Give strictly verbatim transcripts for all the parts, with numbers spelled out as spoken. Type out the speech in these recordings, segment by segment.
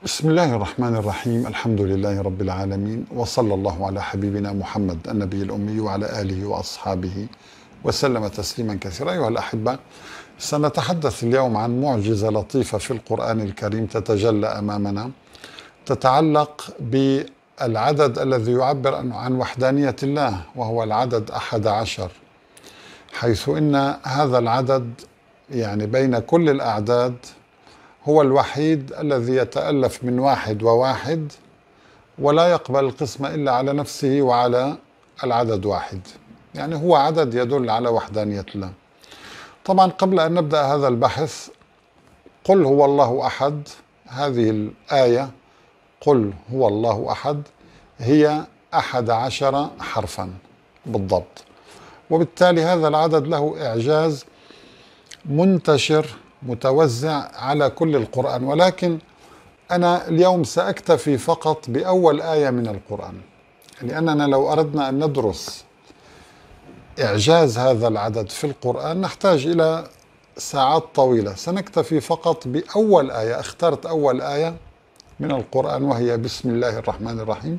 بسم الله الرحمن الرحيم. الحمد لله رب العالمين، وصلى الله على حبيبنا محمد النبي الأمي وعلى آله وأصحابه وسلم تسليما كثيرا. أيها الأحبة، سنتحدث اليوم عن معجزة لطيفة في القرآن الكريم تتجلى أمامنا، تتعلق بالعدد الذي يعبر عن وحدانية الله، وهو العدد أحد عشر، حيث إن هذا العدد يعني بين كل الأعداد هو الوحيد الذي يتألف من واحد وواحد، ولا يقبل القسمة إلا على نفسه وعلى العدد واحد، يعني هو عدد يدل على وحدانية الله. طبعا قبل أن نبدأ هذا البحث، قل هو الله أحد، هذه الآية قل هو الله أحد هي أحد عشر حرفا بالضبط، وبالتالي هذا العدد له إعجاز منتشر متوزع على كل القرآن، ولكن أنا اليوم سأكتفي فقط بأول آية من القرآن، لأننا لو أردنا أن ندرس إعجاز هذا العدد في القرآن نحتاج إلى ساعات طويلة. سنكتفي فقط بأول آية. اخترت أول آية من القرآن وهي بسم الله الرحمن الرحيم،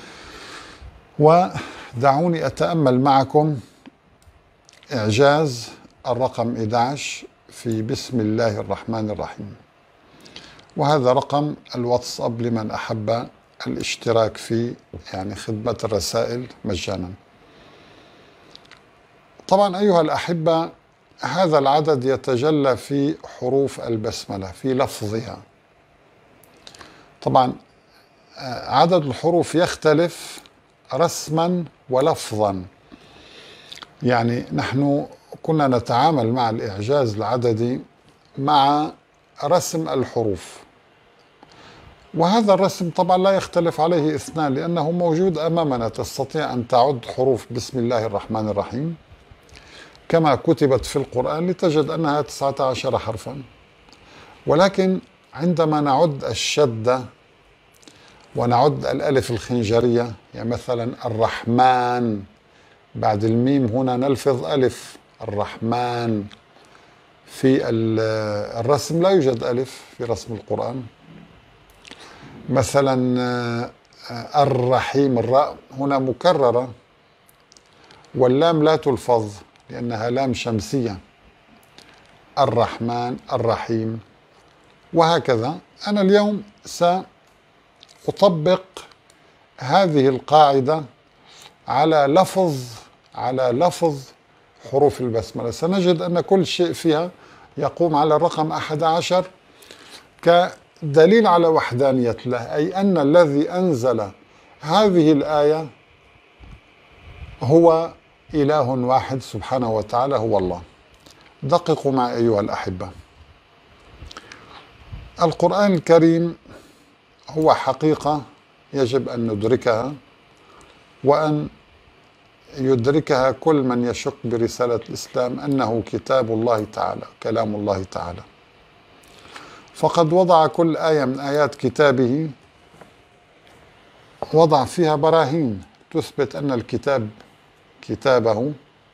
ودعوني أتأمل معكم إعجاز الرقم أحد عشر في بسم الله الرحمن الرحيم، وهذا رقم الواتساب لمن أحب الاشتراك في يعني خدمة الرسائل مجانا. طبعا أيها الأحبة، هذا العدد يتجلى في حروف البسملة في لفظها. طبعا عدد الحروف يختلف رسما ولفظا، يعني نحن كنا نتعامل مع الإعجاز العددي مع رسم الحروف، وهذا الرسم طبعا لا يختلف عليه اثنان، لأنه موجود أمامنا. تستطيع أن تعد حروف بسم الله الرحمن الرحيم كما كتبت في القرآن لتجد أنها تسعة عشر حرفا، ولكن عندما نعد الشدة ونعد الألف الخنجرية، يعني مثلا الرحمن بعد الميم هنا نلفظ ألف الرحمن، في الرسم لا يوجد ألف في رسم القرآن. مثلا الرحيم الراء هنا مكررة، واللام لا تلفظ لأنها لام شمسية. الرحمن الرحيم وهكذا. أنا اليوم سأطبق هذه القاعدة على لفظ على لفظ حروف البسملة. سنجد أن كل شيء فيها يقوم على الرقم أحد عشر كدليل على وحدانية الله، أي أن الذي أنزل هذه الآية هو إله واحد سبحانه وتعالى، هو الله. دققوا معي أيها الأحبة، القرآن الكريم هو حقيقة يجب أن ندركها، وأن يدركها كل من يشك برسالة الإسلام أنه كتاب الله تعالى، كلام الله تعالى. فقد وضع كل آية من آيات كتابه وضع فيها براهين تثبت أن الكتاب كتابه،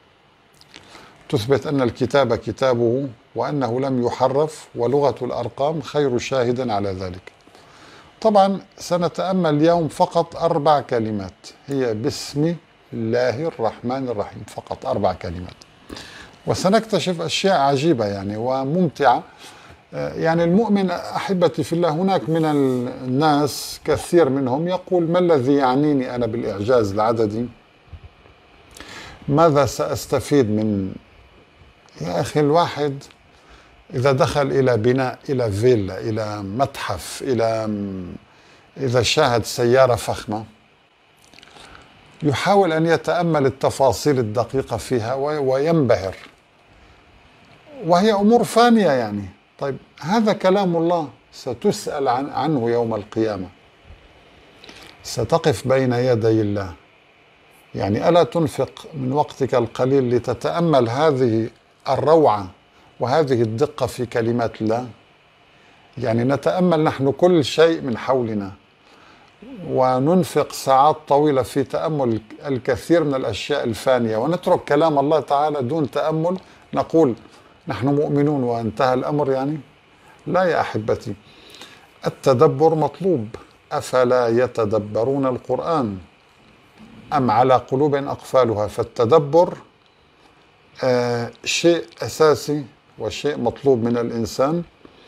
تثبت أن الكتاب كتابه، وأنه لم يحرف، ولغة الأرقام خير شاهد على ذلك. طبعا سنتأمل اليوم فقط أربع كلمات، هي بسم الله الرحمن الرحيم، فقط أربع كلمات، وسنكتشف أشياء عجيبة يعني وممتعة. يعني المؤمن أحبتي في الله، هناك من الناس كثير منهم يقول: ما الذي يعنيني أنا بالإعجاز العددي؟ ماذا سأستفيد من؟ يا أخي، الواحد إذا دخل إلى بناء، إلى فيلا، إلى متحف، إلى إذا شاهد سيارة فخمة، يحاول أن يتأمل التفاصيل الدقيقة فيها وينبهر، وهي أمور فانية يعني. طيب، هذا كلام الله ستسأل عن عنه يوم القيامة، ستقف بين يدي الله. يعني ألا تنفق من وقتك القليل لتتأمل هذه الروعة وهذه الدقة في كلمات الله؟ يعني نتأمل نحن كل شيء من حولنا، وننفق ساعات طويلة في تأمل الكثير من الأشياء الفانية، ونترك كلام الله تعالى دون تأمل، نقول نحن مؤمنون وانتهى الأمر. يعني لا يا أحبتي، التدبر مطلوب. أفلا يتدبرون القرآن أم على قلوب أقفالها؟ فالتدبر آه شيء أساسي وشيء مطلوب من الإنسان.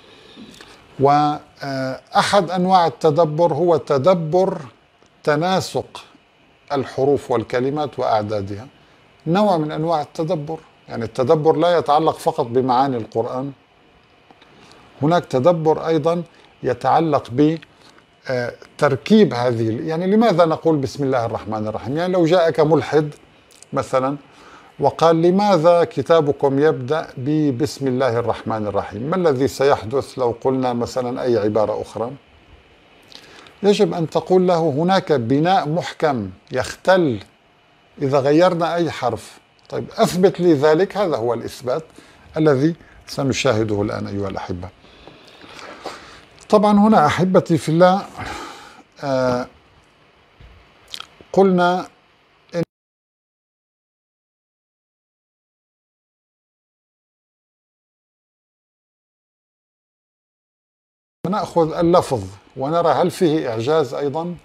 وأحد أنواع التدبر هو تدبر تناسق الحروف والكلمات وأعدادها، نوع من أنواع التدبر. يعني التدبر لا يتعلق فقط بمعاني القرآن، هناك تدبر أيضا يتعلق بتركيب هذه. يعني لماذا نقول بسم الله الرحمن الرحيم؟ يعني لو جاءك ملحد مثلا وقال لماذا كتابكم يبدأ ببسم الله الرحمن الرحيم، ما الذي سيحدث لو قلنا مثلا أي عبارة أخرى؟ يجب أن تقول له هناك بناء محكم يختل إذا غيرنا أي حرف. طيب أثبت لي ذلك، هذا هو الإثبات الذي سنشاهده الآن أيها الأحبة. طبعا هنا أحبتي في الله آه قلنا إن نأخذ اللفظ ونرى هل فيه إعجاز أيضا.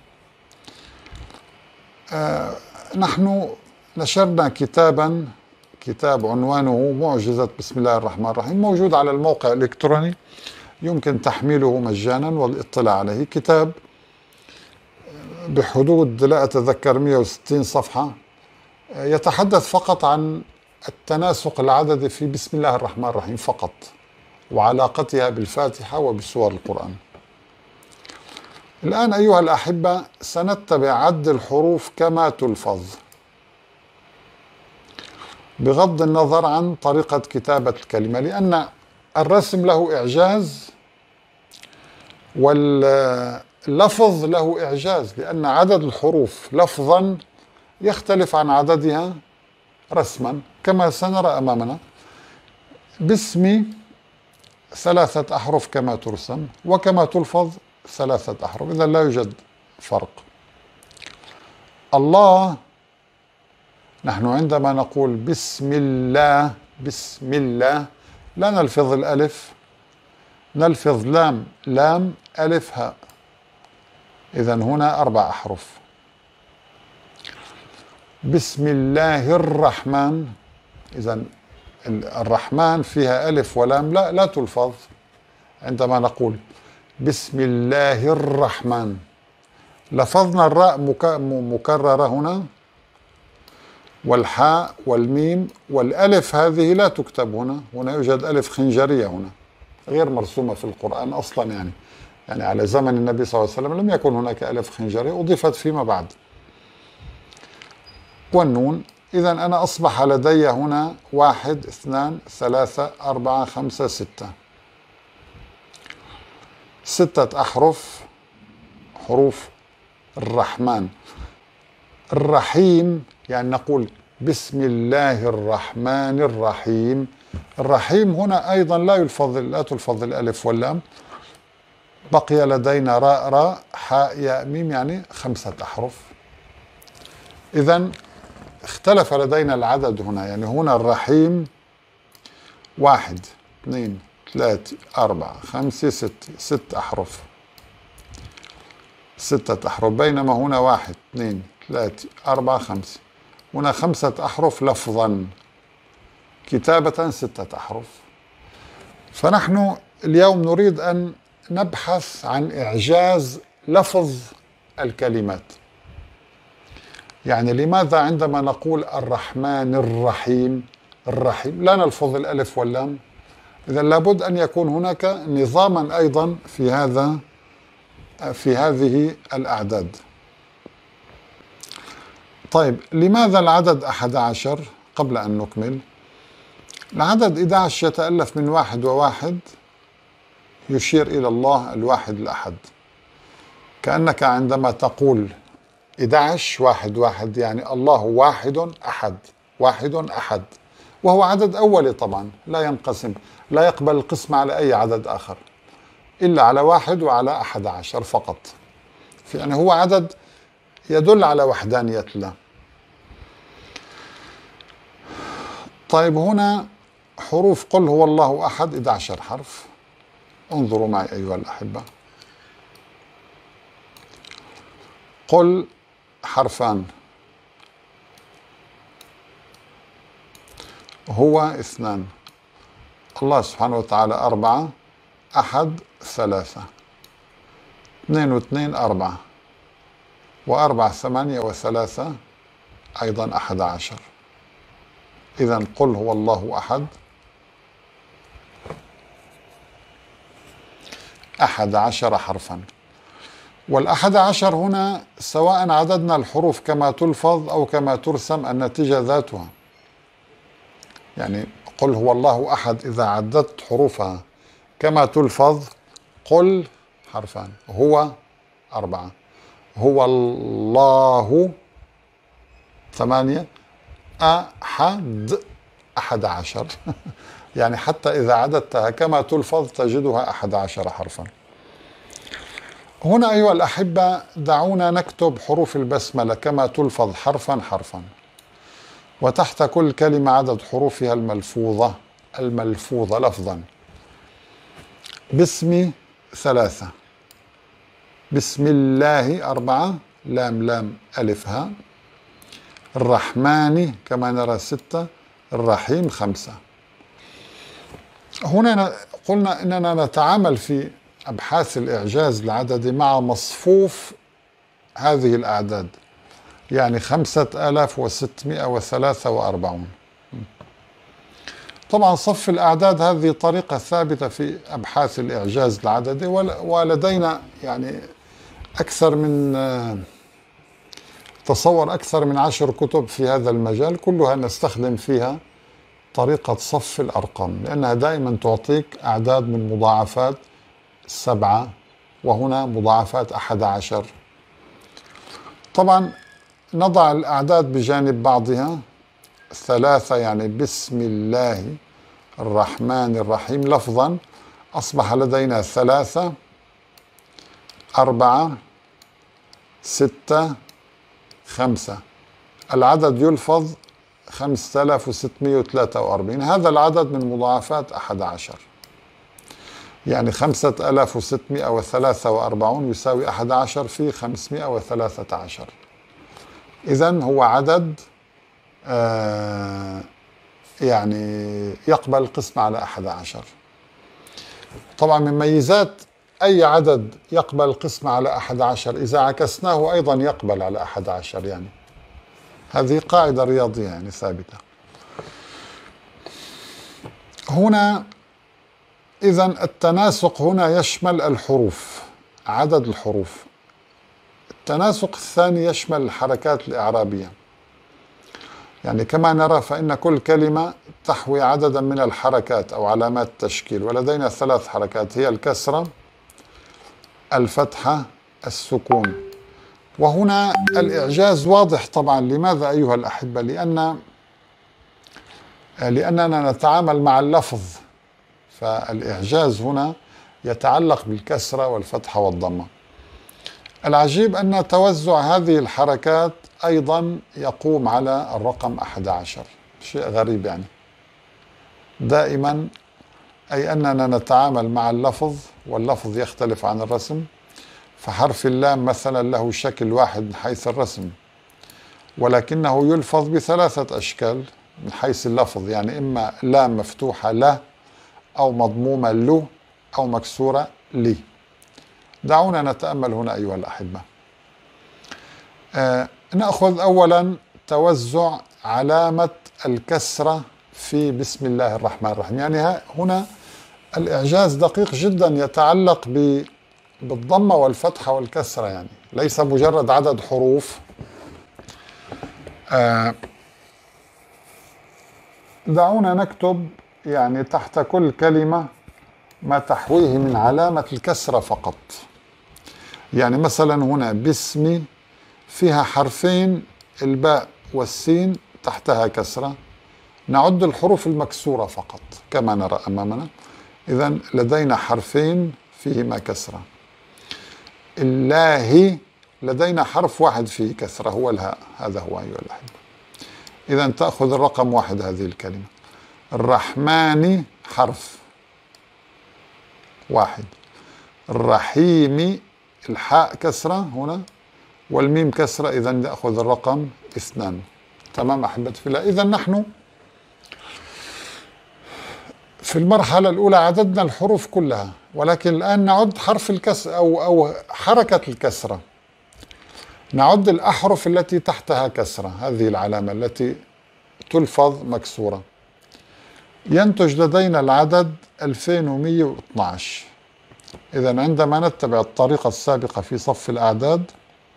آه نحن نشرنا كتابا، كتاب عنوانه معجزة بسم الله الرحمن الرحيم، موجود على الموقع الإلكتروني، يمكن تحميله مجانا والاطلاع عليه. كتاب بحدود لا أتذكر مئة وستين صفحة، يتحدث فقط عن التناسق العددي في بسم الله الرحمن الرحيم فقط، وعلاقتها بالفاتحة وبسور القرآن. الآن أيها الأحبة سنتبع عد الحروف كما تلفظ، بغض النظر عن طريقة كتابة الكلمة، لأن الرسم له إعجاز واللفظ له إعجاز، لأن عدد الحروف لفظا يختلف عن عددها رسما كما سنرى أمامنا. باسم ثلاثة أحرف كما ترسم، وكما تلفظ ثلاثة أحرف، إذا لا يوجد فرق. الله، نحن عندما نقول بسم الله بسم الله لا نلفظ الألف، نلفظ لام لام ألف هاء، إذا هنا أربع أحرف. بسم الله الرحمن، إذا الرحمن فيها ألف ولام لا لا تلفظ. عندما نقول بسم الله الرحمن لفظنا الراء مكررة هنا، والحاء والميم والألف هذه لا تكتب هنا، هنا يوجد ألف خنجرية هنا غير مرسومة في القرآن أصلا. يعني يعني على زمن النبي صلى الله عليه وسلم لم يكن هناك ألف خنجرية، أضيفت فيما بعد. والنون، إذا أنا أصبح لدي هنا واحد اثنان ثلاثة أربعة خمسة ستة، ستة أحرف، حروف الرحمن. الرحيم يعني نقول بسم الله الرحمن الرحيم. الرحيم هنا أيضا لا يلفظ لا تلفظ الألف واللام، بقي لدينا راء راء حاء ياء ميم، يعني خمسة أحرف. إذا اختلف لدينا العدد هنا، يعني هنا الرحيم واحد اثنين ثلاثة أربعة خمسة ستة، ست أحرف، ستة أحرف، بينما هنا واحد اثنين ثلاثة أربعة خمسة، هنا خمسة أحرف لفظا، كتابة ستة أحرف. فنحن اليوم نريد أن نبحث عن إعجاز لفظ الكلمات. يعني لماذا عندما نقول الرحمن الرحيم الرحيم لا نلفظ الألف واللام؟ إذا لابد أن يكون هناك نظاما أيضا في هذا في هذه الأعداد. طيب لماذا العدد أحد عشر؟ قبل أن نكمل، العدد أحد عشر يتألف من واحد وواحد يشير إلى الله الواحد الأحد، كأنك عندما تقول أحد عشر واحد واحد يعني الله واحد أحد، واحد أحد، وهو عدد أولي طبعا لا ينقسم، لا يقبل القسم على أي عدد آخر إلا على واحد وعلى أحد عشر فقط. يعني هو عدد يدل على وحدانية الله. طيب هنا حروف قل هو الله أحد أحد عشر حرف، انظروا معي أيها الأحبة. قل حرفان، هو اثنان، الله سبحانه وتعالى أربعة، أحد ثلاثة، اثنين واثنين أربعة، وأربعة ثمانية، وثلاثة أيضا أحد عشر. إذن قل هو الله أحد أحد عشر حرفا. والأحد عشر هنا سواء عددنا الحروف كما تلفظ أو كما ترسم النتيجة ذاتها. يعني قل هو الله أحد إذا عددت حروفها كما تلفظ، قل حرفان، هو أربعة، هو الله ثمانية، أحد أحد عشر. يعني حتى إذا عددتها كما تلفظ تجدها أحد عشر حرفا. هنا أيها الأحبة دعونا نكتب حروف البسملة كما تلفظ حرفا حرفا، وتحت كل كلمة عدد حروفها الملفوظة الملفوظة لفظا. بسم ثلاثة، بسم الله أربعة، لام لام ألف هاء، الرحمن كما نرى ستة، الرحيم خمسة. هنا قلنا إننا نتعامل في أبحاث الإعجاز العددي مع مصفوف هذه الأعداد، يعني خمسة آلاف وستمائة وثلاثة وأربعون. طبعا صف الأعداد هذه طريقة ثابتة في أبحاث الإعجاز العددي، ولدينا يعني أكثر من تصور أكثر من عشر كتب في هذا المجال، كلها نستخدم فيها طريقة صف الأرقام، لأنها دائما تعطيك أعداد من مضاعفات سبعة، وهنا مضاعفات أحد عشر. طبعا نضع الأعداد بجانب بعضها. ثلاثة يعني بسم الله الرحمن الرحيم لفظا أصبح لدينا ثلاثة، أربعة، ستة، خمسة. العدد يلفظ خمسة آلاف وستمائة وثلاثة وأربعين. هذا العدد من مضاعفات أحد عشر، يعني خمسة آلاف وستمائة وثلاثة وأربعون يساوي أحد عشر في خمسمائة وثلاثة عشر. إذن هو عدد آه يعني يقبل القسم على أحد عشر. طبعا من ميزات أي عدد يقبل القسم على أحد عشر إذا عكسناه أيضا يقبل على أحد عشر، يعني هذه قاعدة رياضية يعني ثابتة. هنا إذن التناسق هنا يشمل الحروف، عدد الحروف. التناسق الثاني يشمل الحركات الإعرابية، يعني كما نرى فإن كل كلمة تحوي عددا من الحركات أو علامات التشكيل، ولدينا ثلاث حركات هي الكسرة، الفتحة، السكون. وهنا الإعجاز واضح طبعا. لماذا أيها الأحبة؟ لأن لأننا نتعامل مع اللفظ، فالإعجاز هنا يتعلق بالكسرة والفتحة والضمة. العجيب أن توزع هذه الحركات أيضا يقوم على الرقم أحد عشر، شيء غريب يعني. دائما أي أننا نتعامل مع اللفظ، واللفظ يختلف عن الرسم. فحرف اللام مثلا له شكل واحد من حيث الرسم، ولكنه يلفظ بثلاثة أشكال من حيث اللفظ، يعني إما لام مفتوحة لا، أو مضمومة له، أو مكسورة لي. دعونا نتأمل هنا أيها الأحبة. آه نأخذ أولا توزع علامة الكسرة في بسم الله الرحمن الرحيم. يعني هنا الإعجاز دقيق جدا، يتعلق ب بالضمة والفتحة والكسرة، يعني ليس مجرد عدد حروف. آه دعونا نكتب يعني تحت كل كلمة ما تحويه من علامة الكسرة فقط. يعني مثلا هنا باسمي فيها حرفين، الباء والسين تحتها كسرة، نعد الحروف المكسورة فقط كما نرى أمامنا. إذن لدينا حرفين فيهما كسرة. الله لدينا حرف واحد فيه كسرة هو الهاء، هذا هو أيها الأحبة. إذن تأخذ الرقم واحد هذه الكلمة. الرحمن حرف واحد. الرحيم الحاء كسرة هنا، والميم كسرة، إذا نأخذ الرقم اثنان. تمام أحبتي في الله. إذا نحن في المرحلة الأولى عددنا الحروف كلها، ولكن الآن نعد حرف الكسر أو أو حركة الكسرة. نعد الأحرف التي تحتها كسرة، هذه العلامة التي تلفظ مكسورة. ينتج لدينا العدد ألفين ومئة واثني عشر. إذا عندما نتبع الطريقة السابقة في صف الأعداد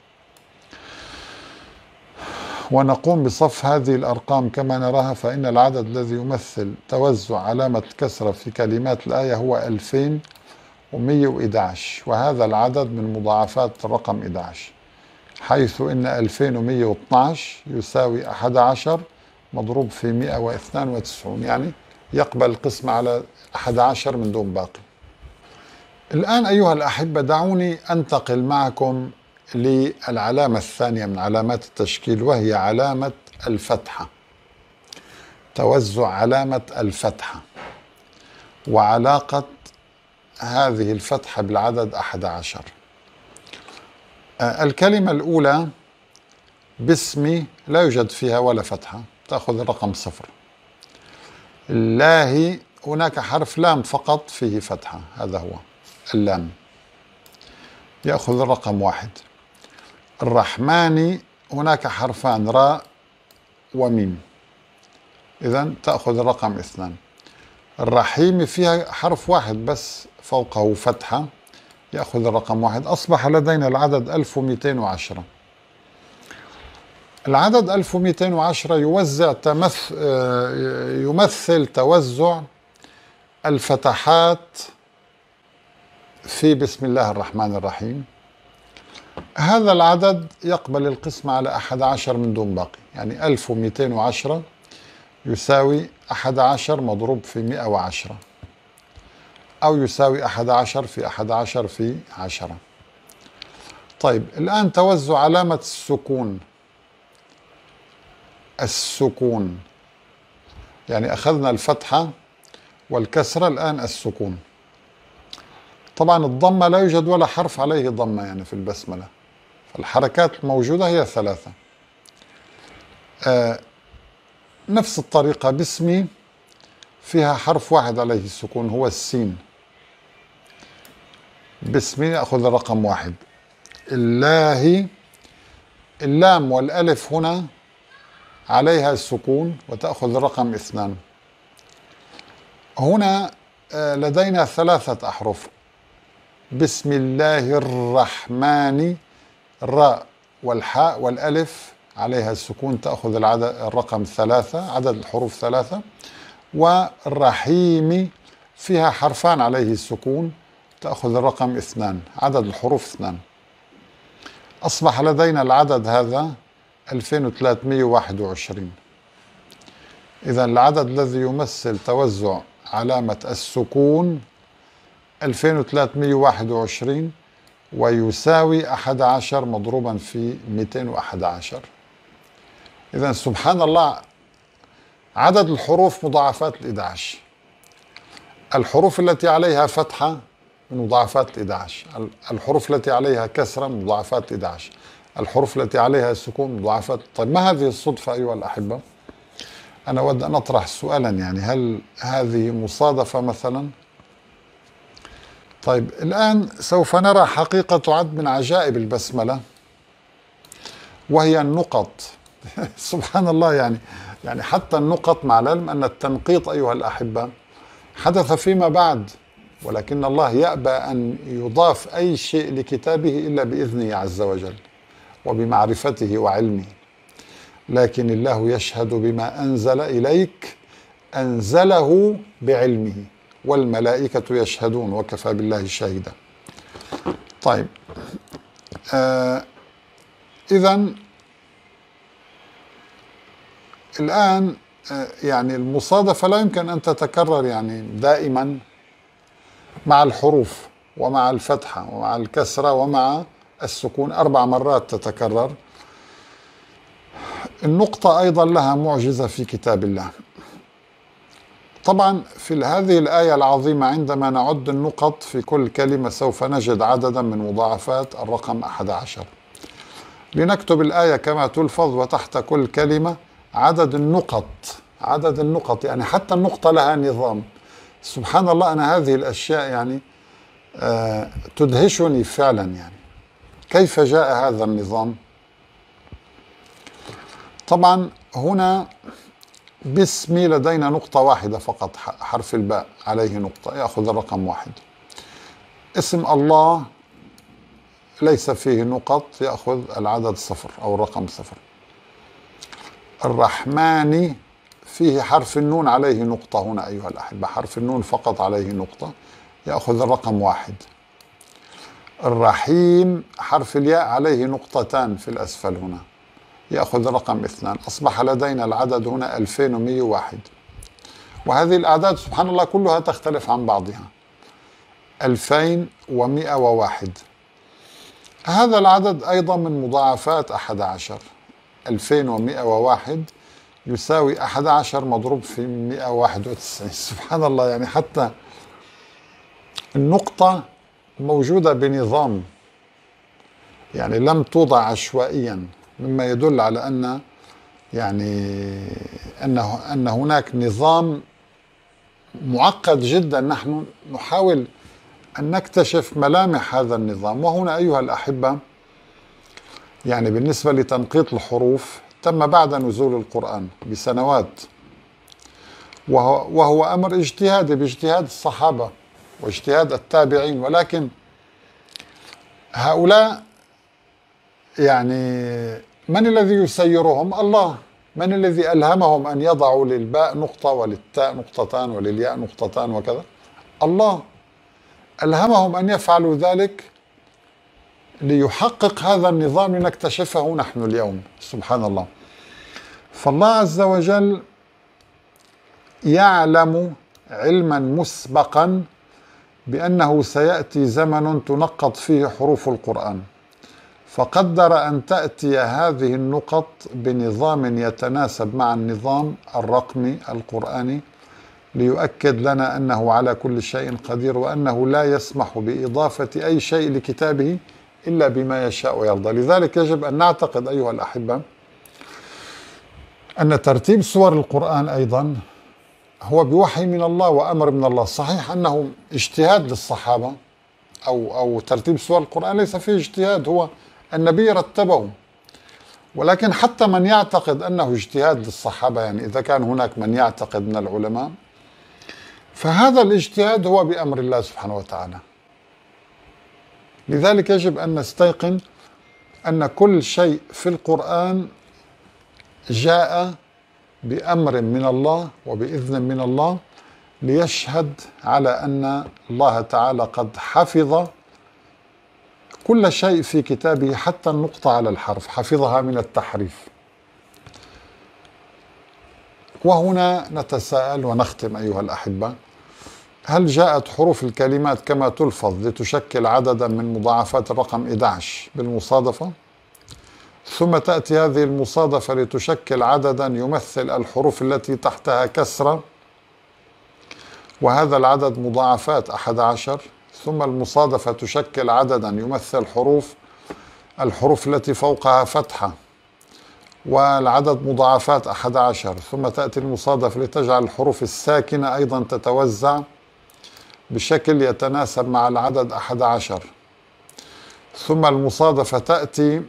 ونقوم بصف هذه الأرقام كما نراها، فإن العدد الذي يمثل توزع علامة كسرة في كلمات الآية هو ألفين ومئة وأحد عشر، وهذا العدد من مضاعفات الرقم أحد عشر، حيث إن ألفين ومئة واثني عشر يساوي أحد عشر مضروب في مئة واثنين وتسعين، يعني يقبل القسم على أحد عشر من دون باقي. الآن أيها الأحبة دعوني أنتقل معكم للعلامة الثانية من علامات التشكيل، وهي علامة الفتحة. توزع علامة الفتحة وعلاقة هذه الفتحة بالعدد أحد عشر. الكلمة الأولى باسمي لا يوجد فيها ولا فتحة، تأخذ الرقم صفر. الله هناك حرف لام فقط فيه فتحة، هذا هو اللام، يأخذ الرقم واحد. الرحمن هناك حرفان راء وميم، إذن تأخذ الرقم اثنان. الرحيم فيها حرف واحد بس فوقه فتحة، يأخذ الرقم واحد. أصبح لدينا العدد ألف ومئتين وعشرة. العدد ألف ومئتين وعشرة يوزع تمثل يمثل توزع الفتحات في بسم الله الرحمن الرحيم. هذا العدد يقبل القسم على أحد عشر من دون باقي، يعني ألف ومئتين وعشرة يساوي أحد عشر مضروب في مئة وعشرة، أو يساوي أحد عشر في أحد عشر في عشرة. طيب الآن توزع علامة السكون. السكون يعني أخذنا الفتحة والكسرة، الآن السكون. طبعا الضمة لا يوجد ولا حرف عليه ضمة يعني في البسملة، فالحركات الموجودة هي ثلاثة. آه نفس الطريقة باسمي فيها حرف واحد عليه السكون هو السين، باسمي يأخذ الرقم واحد. الله اللام والألف هنا عليها السكون وتأخذ الرقم اثنان. هنا لدينا ثلاثة أحرف، بسم الله الرحمن، الراء والحاء والألف عليها السكون تأخذ العدد الرقم ثلاثة، عدد الحروف ثلاثة. والرحيم فيها حرفان عليه السكون تأخذ الرقم اثنان، عدد الحروف اثنان. أصبح لدينا العدد هذا ألفين وثلاثمئة وواحد وعشرين. إذا العدد الذي يمثل توزع علامة السكون ألفين وثلاثمئة وواحد وعشرين، ويساوي أحد عشر مضروبا في مئتين وأحد عشر. إذا سبحان الله عدد الحروف مضاعفات الإحدى عشر. الحروف التي عليها فتحة من مضاعفات الإحدى عشر، الحروف التي عليها كسرة من مضاعفات الإحدى عشر، الحروف التي عليها السكون مضاعفات. طيب ما هذه الصدفة أيها الأحبة؟ أنا أود أن أطرح سؤالا، يعني هل هذه مصادفة مثلا؟ طيب الآن سوف نرى حقيقة تعد من عجائب البسملة، وهي النقط. سبحان الله، يعني يعني حتى النقط، مع العلم أن التنقيط أيها الأحبة حدث فيما بعد، ولكن الله يأبى أن يضاف أي شيء لكتابه إلا بإذنه عز وجل وبمعرفته وعلمه. لكن الله يشهد بما أنزل إليك أنزله بعلمه، والملائكة يشهدون وكفى بالله شهيدا. طيب آه إذن الآن آه يعني المصادفة لا يمكن أن تتكرر يعني دائما مع الحروف ومع الفتحة ومع الكسرة ومع السكون، أربع مرات تتكرر. النقطة أيضا لها معجزة في كتاب الله. طبعا في هذه الآية العظيمة عندما نعد النقط في كل كلمة سوف نجد عددا من مضاعفات الرقم أحد عشر. لنكتب الآية كما تلفظ وتحت كل كلمة عدد النقط، عدد النقط، يعني حتى النقطة لها نظام. سبحان الله، أنا هذه الأشياء يعني آه تدهشني فعلا. يعني كيف جاء هذا النظام؟ طبعا هنا باسمي لدينا نقطة واحدة فقط، حرف الباء عليه نقطة يأخذ الرقم واحد. اسم الله ليس فيه نقط يأخذ العدد صفر أو الرقم صفر. الرحمن فيه حرف النون عليه نقطة، هنا أيها الأحبة حرف النون فقط عليه نقطة يأخذ الرقم واحد. الرحيم حرف الياء عليه نقطتان في الأسفل هنا يأخذ الرقم اثنان. أصبح لدينا العدد هنا ألفين ومئة وواحد. وهذه الأعداد سبحان الله كلها تختلف عن بعضها. ألفين ومئة وواحد، هذا العدد أيضا من مضاعفات أحد عشر. ألفين ومئة وواحد يساوي أحد عشر مضروب في مئة وواحد وتسعين. سبحان الله، يعني حتى النقطة موجودة بنظام، يعني لم توضع عشوائيا، مما يدل على أن يعني أنه أن هناك نظام معقد جدا. نحن نحاول أن نكتشف ملامح هذا النظام. وهنا أيها الأحبة يعني بالنسبة لتنقيط الحروف تم بعد نزول القرآن بسنوات، وهو, وهو أمر اجتهادي باجتهاد الصحابة واجتهاد التابعين. ولكن هؤلاء يعني من الذي يسيرهم؟ الله. من الذي ألهمهم أن يضعوا للباء نقطة وللتاء نقطتان وللياء نقطتان وكذا؟ الله ألهمهم أن يفعلوا ذلك ليحقق هذا النظام لنكتشفه نحن اليوم. سبحان الله. فالله عز وجل يعلم علما مسبقا بأنه سيأتي زمن تنقط فيه حروف القرآن، فقدر أن تأتي هذه النقط بنظام يتناسب مع النظام الرقمي القرآني، ليؤكد لنا أنه على كل شيء قدير، وأنه لا يسمح بإضافة أي شيء لكتابه إلا بما يشاء ويرضى. لذلك يجب أن نعتقد أيها الأحبة أن ترتيب سور القرآن أيضا هو بوحي من الله وأمر من الله. صحيح أنه اجتهاد للصحابة، أو أو ترتيب سور القرآن ليس فيه اجتهاد، هو النبي رتبه. ولكن حتى من يعتقد أنه اجتهاد للصحابة، يعني إذا كان هناك من يعتقد من العلماء، فهذا الاجتهاد هو بأمر الله سبحانه وتعالى. لذلك يجب أن نستيقن أن كل شيء في القرآن جاء بأمر من الله وبإذن من الله، ليشهد على أن الله تعالى قد حفظ كل شيء في كتابه، حتى النقطة على الحرف حفظها من التحريف. وهنا نتساءل ونختم أيها الأحبة: هل جاءت حروف الكلمات كما تلفظ لتشكل عددا من مضاعفات الرقم أحد عشر بالمصادفة، ثم تأتي هذه المصادفة لتشكل عددا يمثل الحروف التي تحتها كسرة، وهذا العدد مضاعفات أحد عشر، ثم المصادفة تشكل عددا يمثل حروف الحروف التي فوقها فتحة، والعدد مضاعفات أحد عشر، ثم تأتي المصادفة لتجعل الحروف الساكنة أيضا تتوزع بشكل يتناسب مع العدد أحد عشر، ثم المصادفة تأتي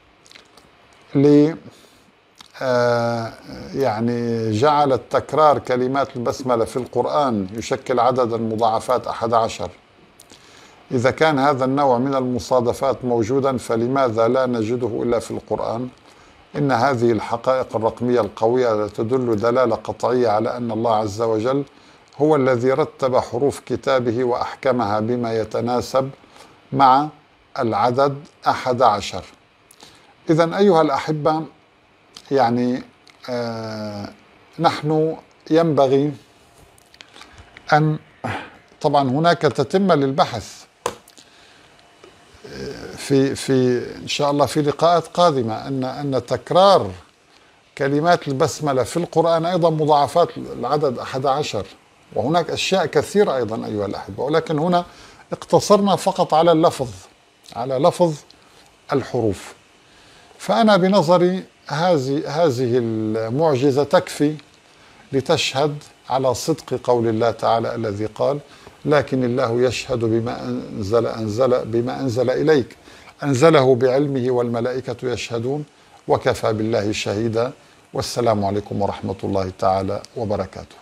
ل آه يعني جعل التكرار كلمات البسملة في القرآن يشكل عدد المضاعفات أحد عشر. إذا كان هذا النوع من المصادفات موجودا فلماذا لا نجده إلا في القرآن؟ إن هذه الحقائق الرقمية القوية تدل دلالة قطعية على أن الله عز وجل هو الذي رتب حروف كتابه وأحكمها بما يتناسب مع العدد أحد عشر. إذن أيها الأحبة، يعني آه نحن ينبغي أن طبعا هناك تتمة للبحث في في إن شاء الله في لقاءات قادمة، أن أن تكرار كلمات البسملة في القرآن أيضا مضاعفات العدد أحد عشر، وهناك أشياء كثيرة أيضا أيها الأحبة، ولكن هنا اقتصرنا فقط على اللفظ، على لفظ الحروف. فأنا بنظري هذه هذه المعجزة تكفي لتشهد على صدق قول الله تعالى الذي قال: لكن الله يشهد بما أنزل أنزل بما أنزل إليك أنزله بعلمه والملائكة يشهدون وكفى بالله شهيدا. والسلام عليكم ورحمة الله تعالى وبركاته.